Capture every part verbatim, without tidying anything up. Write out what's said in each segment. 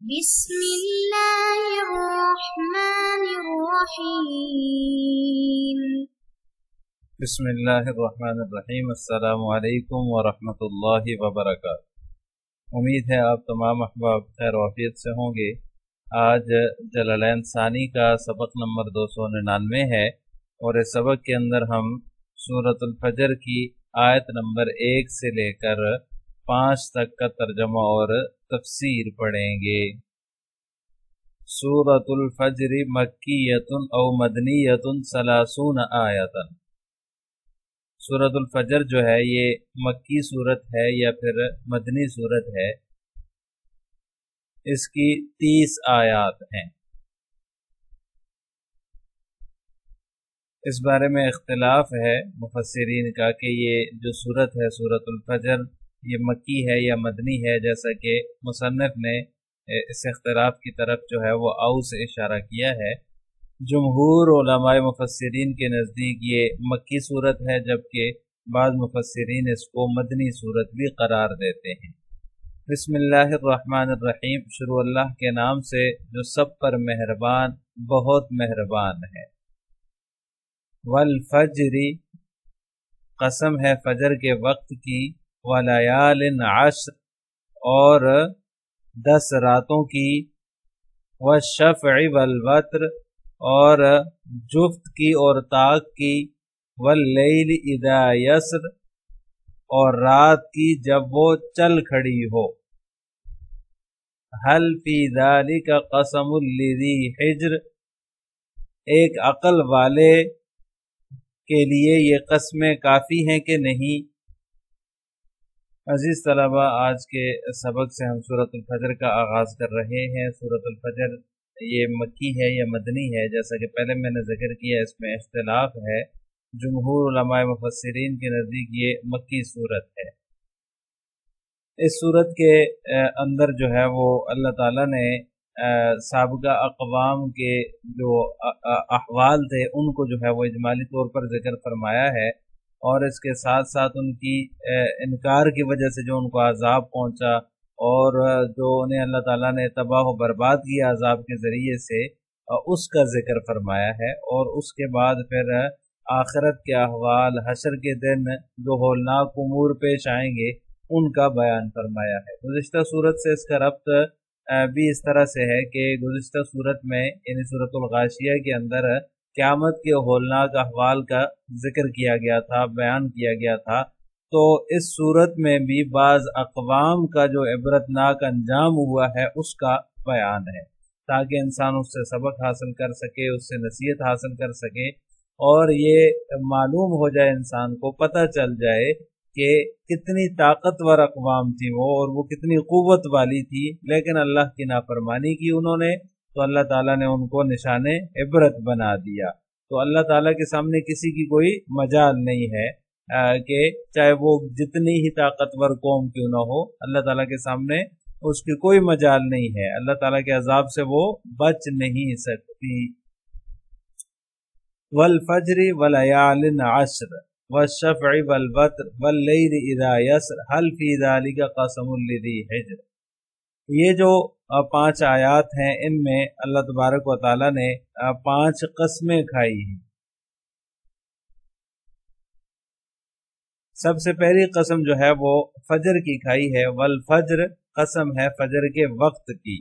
بسم اللہ الرحمن الرحیم بسم اللہ الرحمن الرحیم۔ السلام علیکم ورحمۃ اللہ وبرکاتہ۔ امید ہے آپ تمام احباب خیر و عافیت سے ہوں گے۔ آج جلالین ثانی کا سبق نمبر دو سو ننانوے ہے اور اس سبق کے اندر ہم سورۃ الفجر کی آیت نمبر ایک سے لے کر پانچ تک کا ترجمہ اور تفسیر پڑھیں گے۔ سورۃ الفجر مکیۃ او مدنیۃ ثلاثون آیۃ۔ سورۃ الفجر جو ہے یہ مکی صورت ہے یا پھر مدنی صورت ہے، اس کی تیس آیات ہیں۔ اس بارے میں اختلاف ہے مفسرین کا کہ یہ جو صورت ہے سورۃ الفجر یہ مکی ہے یا مدنی ہے، جیسا کہ مصنف نے اس اختلاف کی طرف جو ہے وہ او سے اشارہ کیا ہے۔ جمہور علماء مفسرین کے نزدیک یہ مکی صورت ہے، جبکہ بعض مفسرین اس کو مدنی صورت بھی قرار دیتے ہیں۔ بسم اللہ الرحمن الرحیم، شروع اللہ کے نام سے جو سب پر مہربان بہت مہربان ہے۔ والفجر، قسم ہے فجر کے وقت کی، ولیال عشر، اور دس راتوں کی، والشفع والوتر، اور جفت کی اور طاق کی، واللیل اذا یسر، اور رات کی جب وہ چل کھڑی ہو۔ حل فی ذالک قسم لذی حجر، ایک عقل والے کے لیے یہ قسمیں کافی ہیں کہ نہیں۔ عزیز طلبہ، آج کے سبق سے ہم سورۃ الفجر کا آغاز کر رہے ہیں۔ سورۃ الفجر یہ مکی ہے یا مدنی ہے، جیسا کہ پہلے میں نے ذکر کیا، اس میں اختلاف ہے۔ جمہور علماء مفسرین کے نزدیک یہ مکی صورت ہے۔ اس صورت کے اندر جو ہے وہ اللہ تعالیٰ نے سابقہ اقوام کے جو احوال تھے ان کو جو ہے وہ اجمالی طور پر ذکر فرمایا ہے، اور اس کے ساتھ ساتھ ان کی انکار کی وجہ سے جو ان کو عذاب پہنچا اور جو انہیں اللہ تعالیٰ نے تباہ و برباد کیا عذاب کے ذریعے سے، اس کا ذکر فرمایا ہے۔ اور اس کے بعد پھر آخرت کے احوال، حشر کے دن جو ہولناک امور پیش آئیں گے ان کا بیان فرمایا ہے۔ گزشتہ صورت سے اس کا ربط بھی اس طرح سے ہے کہ گزشتہ صورت میں یعنی سورۃ الغاشیہ کے اندر قیامت کے ہولناک احوال کا ذکر کیا گیا تھا، بیان کیا گیا تھا، تو اس صورت میں بھی بعض اقوام کا جو عبرتناک انجام ہوا ہے اس کا بیان ہے، تاکہ انسان اس سے سبق حاصل کر سکے، اس سے نصیحت حاصل کر سکے، اور یہ معلوم ہو جائے، انسان کو پتہ چل جائے کہ کتنی طاقتور اقوام تھی وہ، اور وہ کتنی قوت والی تھی، لیکن اللہ کی نافرمانی کی انہوں نے، تو اللہ تعالیٰ نے ان کو نشان عبرت بنا دیا۔ تو اللہ تعالیٰ کے سامنے کسی کی کوئی مجال نہیں ہے کہ چاہے وہ جتنی ہی طاقتور قوم کیوں نہ ہو، اللہ تعالیٰ کے سامنے اس کی کوئی مجال نہیں ہے، اللہ تعالیٰ کے عذاب سے وہ بچ نہیں سکتی۔ والفجر ولیال عشر والشفع والوتر واللیل اذا یسر حل فی ذالک قسم لذی حجر۔ یہ جو پانچ آیات ہیں ان میں اللہ تبارک و تعالیٰ نے پانچ قسمیں کھائی ہیں۔ سب سے پہلی قسم جو ہے وہ فجر کی کھائی ہے۔ والفجر، قسم ہے فجر کے وقت کی،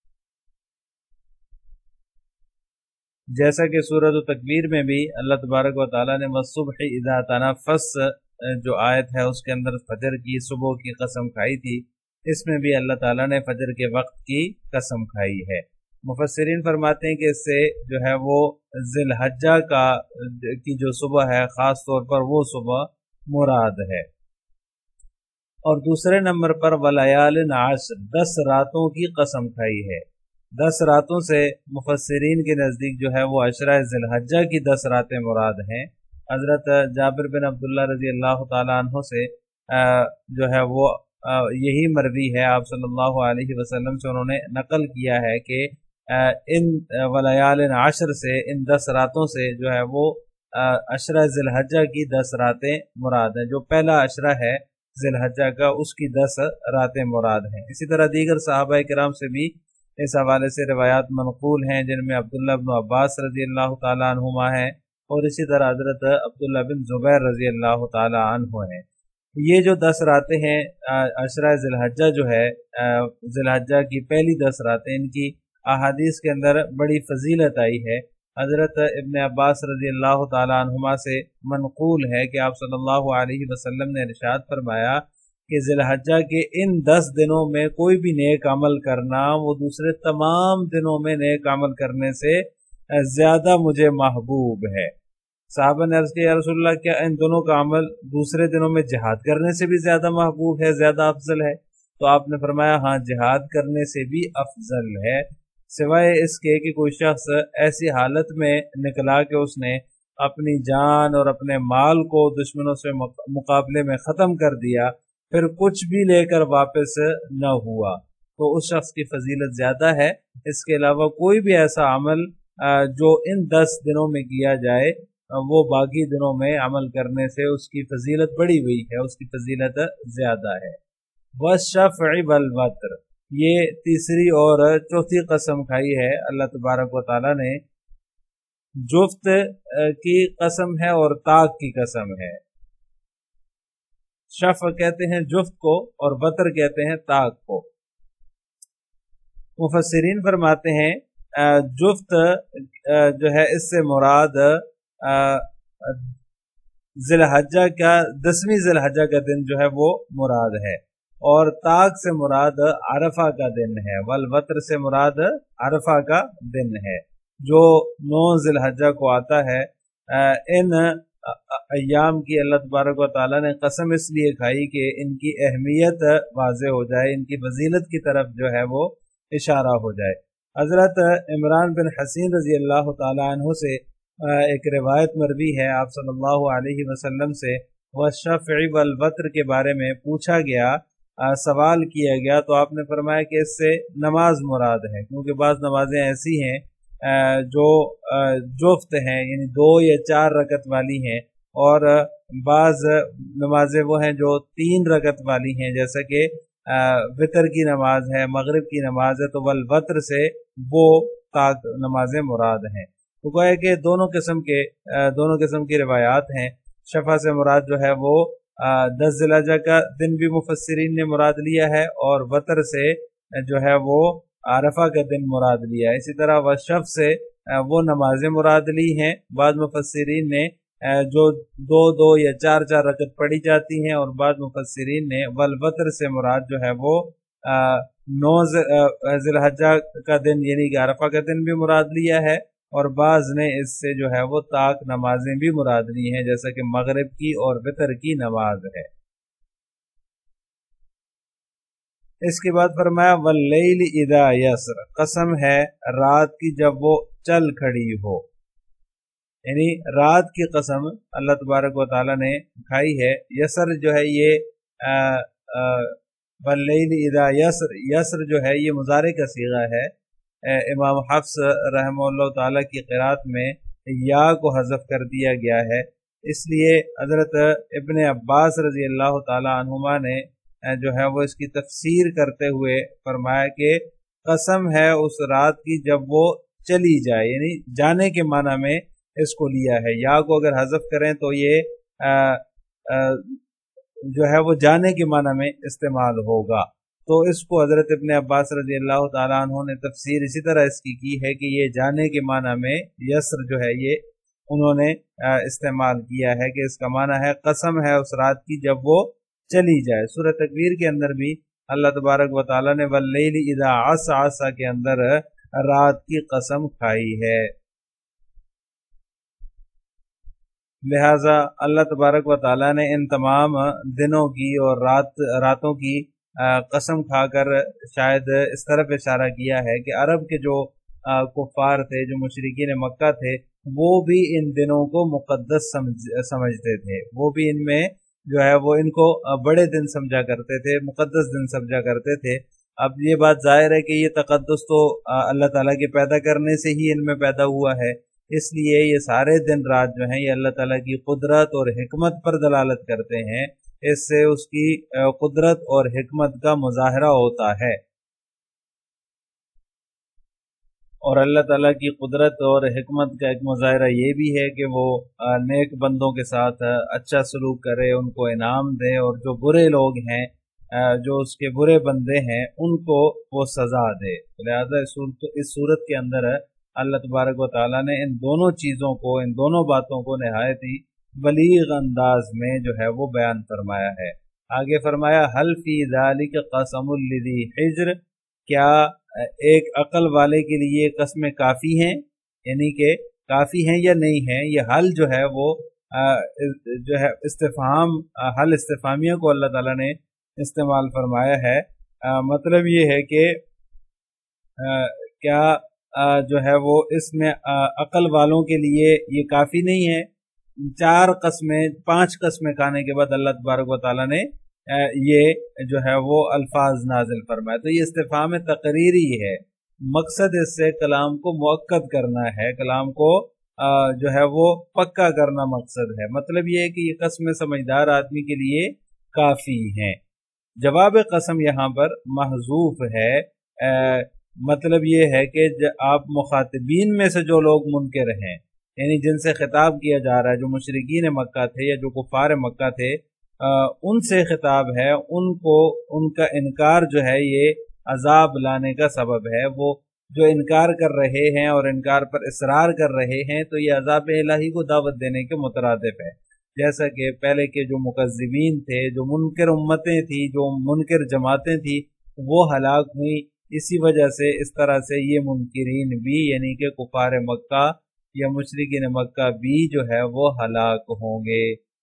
جیسا کہ سورۃ التکویر میں بھی اللہ تبارک و تعالیٰ نے والصبح اذا تنفس جو آیت ہے اس کے اندر فجر کی، صبح کی قسم کھائی تھی، اس میں بھی اللہ تعالیٰ نے فجر کے وقت کی قسم کھائی ہے۔ مفسرین فرماتے ہیں کہ اس سے جو ہے وہ ذی الحجہ کا کی جو صبح ہے خاص طور پر وہ صبح مراد ہے۔ اور دوسرے نمبر پر ولیال عشر، دس راتوں کی قسم کھائی ہے۔ دس راتوں سے مفسرین کے نزدیک جو ہے وہ عشرہ ذی الحجہ کی دس راتیں مراد ہیں۔ حضرت جابر بن عبداللہ رضی اللہ تعالیٰ عنہ سے جو ہے وہ یہی مروی ہے، آپ صلی اللہ علیہ وسلم سے انہوں نے نقل کیا ہے کہ ان ولیال عشر سے، ان دس راتوں سے جو ہے وہ عشرہ ذی الحجہ کی دس راتیں مراد ہیں۔ جو پہلا عشرہ ہے ذی الحجہ کا اس کی دس راتیں مراد ہیں۔ اسی طرح دیگر صحابہ کرام سے بھی इस हवाले से रिवायात मनकूल हैं जिनमें अब्दुल्ला बिन अब्बास रज़ी अल्लाह ताला अन्हुमा हैं और इसी तरह हज़रत अब्दुल्ला बिन ज़ुबैर रज़ी अल्लाह ताला अन्हु हैं। ये जो दस रातें हैं अशरा ज़िलहज्जा जो है, ज़िलहज्जा की पहली दस रातें, इनकी अहादीस के अंदर बड़ी फजीलत आई है। हज़रत इब्न अब्बास रज़ी अल्लाह ताला अन्हुमा से मनकूल है कि आप सल्लल्लाहु अलैहि वसल्लम ने इरशाद फरमाया कि ज़िलहज्जा के इन दस दिनों में कोई भी नेक अमल करना वो दूसरे तमाम दिनों में नेक अमल करने से ज़्यादा मुझे महबूब है। साहबा ने अर्ज़ किया, या रसूलल्लाह, क्या इन दोनों का अमल दूसरे दिनों में जिहाद करने से भी ज़्यादा महबूब है, ज़्यादा अफजल है? तो आपने फरमाया, हाँ, जिहाद करने से भी अफजल है, सिवाय इसके कि कोई शख्स ऐसी हालत में निकला कि उसने अपनी जान और अपने माल को दुश्मनों से मुकाबले में ख़त्म कर दिया, फिर कुछ भी लेकर वापस न हुआ, तो उस शख्स की फजीलत ज़्यादा है। इसके अलावा कोई भी ऐसा अमल जो इन दस दिनों में किया जाए वो बाकी दिनों में अमल करने से उसकी फजीलत बढ़ी हुई है, उसकी फजीलत ज़्यादा है। वश्शफ़अ वल वत्र, ये तीसरी और चौथी कसम खाई है अल्लाह तबारक व तआला ने। जुफ्त की कसम है और ताक की कसम है। शफ़ कहते हैं जुफ्त को और वत्र कहते हैं ताक को। मुफस्सिरीन फरमाते हैं जुफ्त जो है इससे मुराद ज़िलहज्जा का दसवीं ज़िलहज्जा का दिन जो है वो मुराद है, और ताक से मुराद अरफा का दिन है। वल वत्र से मुराद अरफा का दिन है जो नौ ज़िलहज्जा को आता है। इन अय्याम की अल्लाह तबारक व तआला ने कसम इसलिए खाई कि इनकी अहमियत वाज़े हो जाए, इनकी फजीलत की तरफ जो है वो इशारा हो जाए। हज़रत इमरान बिन हसीन रज़ी अल्लाह तआला अन्हु से एक रिवायत मरवी है, आप सल्लल्लाहु अलैहि वसल्लम से वश्शफ़अ वल वत्र के बारे में पूछा गया, सवाल किया गया, तो आपने फरमाया कि इससे नमाज मुराद है, क्योंकि बाज़ नमाजें ऐसी हैं जो जुफ्त हैं, यानी दो या चार रकत वाली हैं, और बाज़ नमाजें वो हैं जो तीन रकत वाली हैं, जैसा कि वितर की नमाज है, मगरिब की नमाज है, तो वल वत्र से वो ताक नमाजें मुराद हैं। तो गोया कि दोनों किस्म के दोनों किस्म की रिवायात हैं। शफा से मुराद जो है वो दस ज़िलहज्जा का दिन भी मुफस्सिरीन ने मुराद लिया है, और वतर से जो है वो आरफा का दिन मुराद लिया है। इसी तरह वशफ से वो नमाजें मुराद ली हैं। बाद मुफस्सिरीन ने जो दो दो या चार चार रकत पढ़ी जाती हैं, और बाद मुफस्सिरीन ने वल वतर से मुराद जो है वो नौ ज़िलहज्जा का दिन यानी कि आरफा का दिन भी मुराद लिया है, और बाज़ ने इससे जो है वो ताक नमाजें भी मुराद ली हैं, जैसा कि मगरिब की और वितर की नमाज है। इसके बाद फरमाया वल्लैल इज़ा यसर, कसम है रात की जब वो चल खड़ी हो, यानी रात की कसम अल्लाह तबारक व तआला ने खाई है। यसर जो है ये वल्लैल इज़ा यसर, यसर जो है ये मुज़ारे का सीगा है। इमाम हफ्स रहमहुल्लाह ताला की क़िरात में या को हज़फ कर दिया गया है, इसलिए हज़रत इब्न अब्बास रज़ी अल्लाह ताला अन्हुमा ने जो है वो इसकी तफसीर करते हुए फरमाया कि कसम है उस रात की जब वो चली जाए, यानी जाने के माना में इसको लिया है। या को अगर हज़फ करें तो ये आ, आ, जो है वो जाने के माना में इस्तेमाल होगा। तो इसको हज़रत इब्न अब्बास रज़ी अल्लाह ताला अन्हु ने तफसीर इसी तरह इसकी की है कि ये जाने के माना में यसर जो है ये उन्होंने इस्तेमाल किया है कि इसका माना है कसम है उस रात की जब वो चली जाए। सूरह तकवीर के अंदर भी अल्लाह तबारक व तआला ने वल्लैल इज़ा असअस के अंदर रात की कसम खाई है। लिहाजा अल्लाह तबारक व तआला ने इन तमाम दिनों की और रात रातों की कसम खाकर शायद इस तरफ इशारा किया है कि अरब के जो कुफ़ार थे, जो मुशरिकीन मक्का थे, वो भी इन दिनों को मुक़द्दस समझ समझते थे। वो भी इनमें जो है वो इनको बड़े दिन समझा करते थे, मुक़द्दस दिन समझा करते थे। अब ये बात जाहिर है कि ये तक़द्दुस तो अल्लाह ताला के पैदा करने से ही इनमें पैदा हुआ है, इसलिए ये सारे दिन रात जो हैं ये अल्लाह ताला की कुदरत और हिकमत पर दलालत करते हैं। इससे उसकी कुदरत और हिकमत का मुज़ाहरा होता है। اور اللہ تعالیٰ کی قدرت اور حکمت کا ایک مظاہرہ یہ بھی ہے کہ وہ نیک بندوں کے ساتھ اچھا سلوک کرے، ان کو انعام دے، اور جو برے لوگ ہیں، جو اس کے برے بندے ہیں، ان کو وہ سزا دے۔ لہذا اس صورت کے اندر اللہ تبارک و تعالیٰ نے ان دونوں چیزوں کو، ان دونوں باتوں کو نہایت ہی بلیغ انداز میں جو ہے وہ بیان فرمایا ہے۔ آگے فرمایا حل فی ذالک قسم لذی حجر، کیا ایک عقل والے کے لیے قسمیں کافی ہیں، یعنی کہ کافی ہیں یا نہیں ہیں۔ یہ حل جو ہے وہ جو ہے استفہام، حل استفہامیہ کو اللہ تعالیٰ نے استعمال فرمایا ہے۔ مطلب یہ ہے کہ کیا جو ہے وہ اس میں عقل والوں کے لیے یہ کافی نہیں ہے۔ چار قسمیں، پانچ قسمیں کھانے کے بعد اللہ تبارک و تعالیٰ نے یہ جو ہے وہ الفاظ نازل فرمائے۔ تو یہ استفہام تقریری ہے، مقصد اس سے کلام کو مؤکد کرنا ہے، کلام کو جو ہے وہ پکا کرنا مقصد ہے۔ مطلب یہ ہے کہ یہ قسم سمجھدار آدمی کے لیے کافی ہیں۔ جواب قسم یہاں پر محذوف ہے، مطلب یہ ہے کہ آپ مخاطبین میں سے جو لوگ منکر ہیں، یعنی جن سے خطاب کیا جا رہا ہے، جو مشرکین مکہ تھے یا جو کفار مکہ تھے، ان سے خطاب ہے، ان کو ان کا انکار جو ہے یہ عذاب لانے کا سبب ہے۔ وہ جو انکار کر رہے ہیں اور انکار پر اصرار کر رہے ہیں، تو یہ عذاب الہی کو دعوت دینے کے مترادف ہے۔ جیسا کہ پہلے کے جو مکذبین تھے، جو منکر امتیں تھیں، جو منکر جماعتیں تھیں، وہ ہلاک ہوئی، اسی وجہ سے اس طرح سے یہ منکرین بھی، یعنی کہ کفار مکہ یا مشرکین مکہ بھی جو ہے وہ ہلاک ہوں گے۔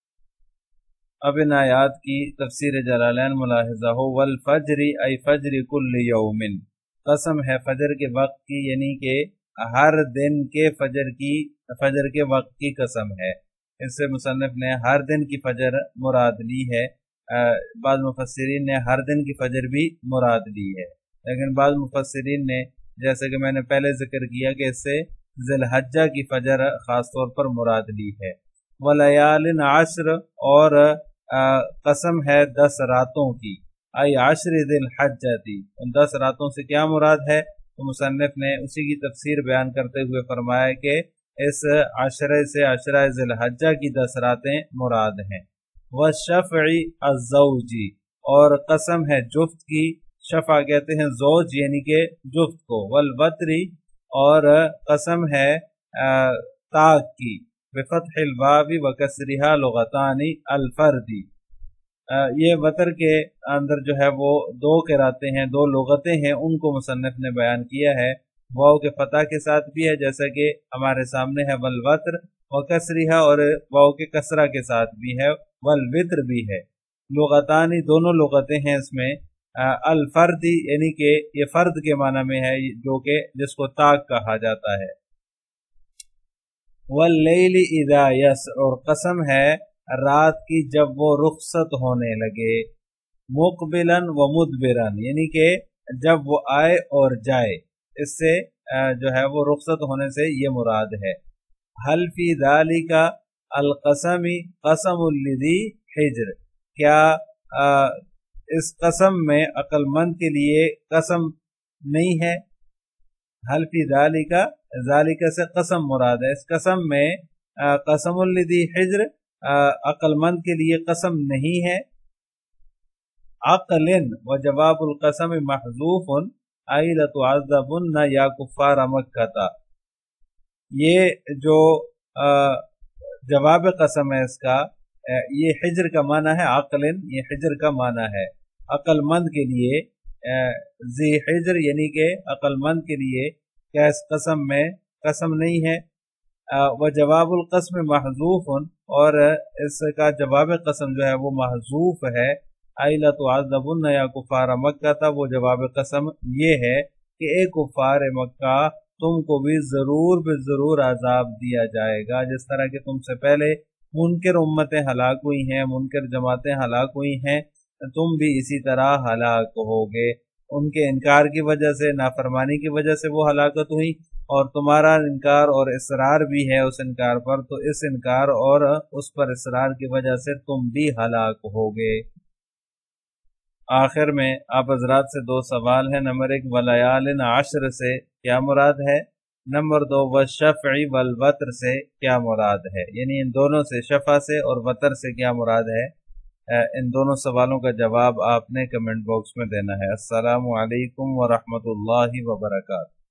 اب ان آیات کی تفسیر جلالین ملاحظہ ہو، والفجر ای فجر کل یوم، قسم ہے فجر کے وقت کی، یعنی کہ ہر دن کے فجر کی، فجر کے وقت کی قسم ہے۔ اس سے مصنف نے ہر دن کی فجر مراد لی ہے، بعض مفسرین نے ہر دن کی فجر بھی مراد لی ہے، لیکن بعض مفسرین نے، جیسے کہ میں نے پہلے ذکر کیا، کہ اس سے ذی الحجہ کی فجر خاص طور پر مراد لی ہے۔ ولیال عشر، اور قسم ہے دس راتوں کی، ای عشر ذی الحجہ تھی، ان دس راتوں سے کیا مراد ہے؟ تو مصنف نے اسی کی تفسیر بیان کرتے ہوئے فرمایا کہ اس عشرے سے عشرہ ذی الحجہ کی دس راتیں مراد ہیں۔ والشفع الزوجی، اور قسم ہے جفت کی، شفع کہتے ہیں زوج یعنی کہ جفت کو۔ والوتری، اور قسم ہے طاق کی، بفتح الواو وکسرها لغتان الفردی، یہ وتر کے اندر جو ہے وہ دو قراتیں ہیں، دو لغتیں ہیں، ان کو مصنف نے بیان کیا ہے۔ واو کے فتح کے ساتھ بھی ہے، جیسا کہ ہمارے سامنے ہے والوتر، وکسرها، اور واو کے کسرہ کے ساتھ بھی ہے، والوتر بھی ہے۔ لغتانی، دونوں لغتیں ہیں اس میں۔ الفردی یعنی کہ یہ فرد کے معنی میں ہے، جو کہ جس کو طاق کہا جاتا ہے۔ واللیل اذا یس، اور قسم ہے رات کی جب وہ رخصت ہونے لگے۔ مقبلا و مدبرا، یعنی کہ جب وہ آئے اور جائے، اس سے جو ہے وہ رخصت ہونے سے یہ مراد ہے۔ حل فی ذالک القسم قسم لذی حجر، کیا اس قسم میں عقل مند کے لیے قسم نہیں ہے؟ حل فی ذالک، ذالک سے قسم مراد ہے، اس قسم میں قسم لذی حجر عقل مند کے لیے قسم نہیں ہے۔ عقل و جواب القسم محذوف ای لتعذبن یا کفار مکہ، یہ جو جواب قسم ہے اس کا، یہ حجر کا معنی ہے، عقل یہ حجر کا معنی ہے، عقل مند کے لیے، ذی حجر یعنی کہ عقل مند کے لیے کیا اس قسم میں قسم نہیں ہے۔ وہ جواب القسم محذوف، اور اس کا جواب قسم جو ہے وہ محذوف ہے، ای لتعذبن یا کفار مکہ تھا، وہ جواب قسم یہ ہے کہ اے کفار مکہ، تم کو بھی ضرور بے ضرور عذاب دیا جائے گا، جس طرح کہ تم سے پہلے منکر امتیں ہلاک ہوئی ہیں، منکر جماعتیں ہلاک ہوئی ہیں، تم بھی اسی طرح ہلاک ہوگے۔ ان کے انکار کی وجہ سے، نافرمانی کی وجہ سے وہ ہلاکت ہوئی، اور تمہارا انکار اور اصرار بھی ہے اس انکار پر، تو اس انکار اور اس پر اصرار کی وجہ سے تم بھی ہلاک ہوگے۔ آخر میں آپ حضرات سے دو سوال ہیں۔ نمبر ایک، ولیال عشر سے क्या मुराद है। नंबर दो, वशफ़ई वल वतर से क्या मुराद है, यानी इन दोनों से, शफ़ा से और वतर से क्या मुराद है। इन दोनों सवालों का जवाब आपने कमेंट बॉक्स में देना है। अस्सलामु अलैकुम व रहमतुल्लाहि व बरकातहू।